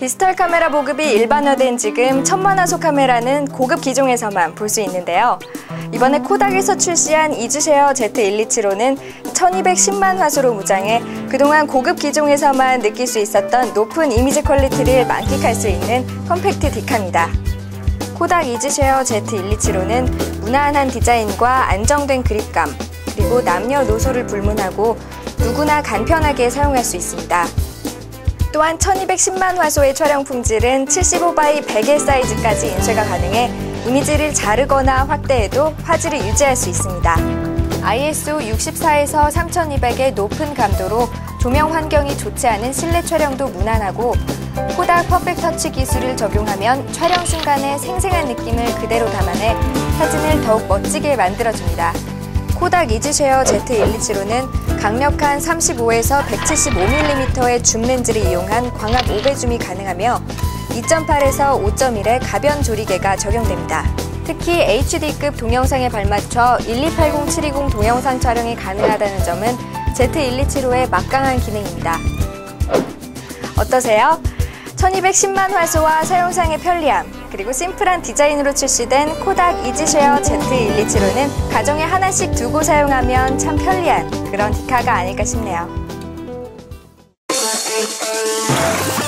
디지털 카메라 보급이 일반화된 지금 1000만 화소 카메라는 고급 기종에서만 볼 수 있는데요. 이번에 코닥에서 출시한 이즈쉐어 Z127호는 1210만 화소로 무장해 그동안 고급 기종에서만 느낄 수 있었던 높은 이미지 퀄리티를 만끽할 수 있는 컴팩트 디카입니다. 코닥 이즈쉐어 Z127호는 무난한 디자인과 안정된 그립감, 그리고 남녀노소를 불문하고 누구나 간편하게 사용할 수 있습니다. 또한 1210만 화소의 촬영 품질은 75x 100의 사이즈까지 인쇄가 가능해 이미지를 자르거나 확대해도 화질을 유지할 수 있습니다. ISO 64에서 3200의 높은 감도로 조명 환경이 좋지 않은 실내 촬영도 무난하고 코닥 퍼펙트 터치 기술을 적용하면 촬영 순간의 생생한 느낌을 그대로 담아내 사진을 더욱 멋지게 만들어줍니다. 코닥 이즈쉐어 Z127호는 강력한 35에서 175mm의 줌 렌즈를 이용한 광합 5배 줌이 가능하며 2.8에서 5.1의 가변 조리개가 적용됩니다. 특히 HD급 동영상에 발맞춰 1280-720 동영상 촬영이 가능하다는 점은 Z127호의 막강한 기능입니다. 어떠세요? 1210만 화소와 사용상의 편리함, 그리고 심플한 디자인으로 출시된 코닥 이즈쉐어 Z127호는 가정에 하나씩 두고 사용하면 참 편리한 그런 디카가 아닐까 싶네요.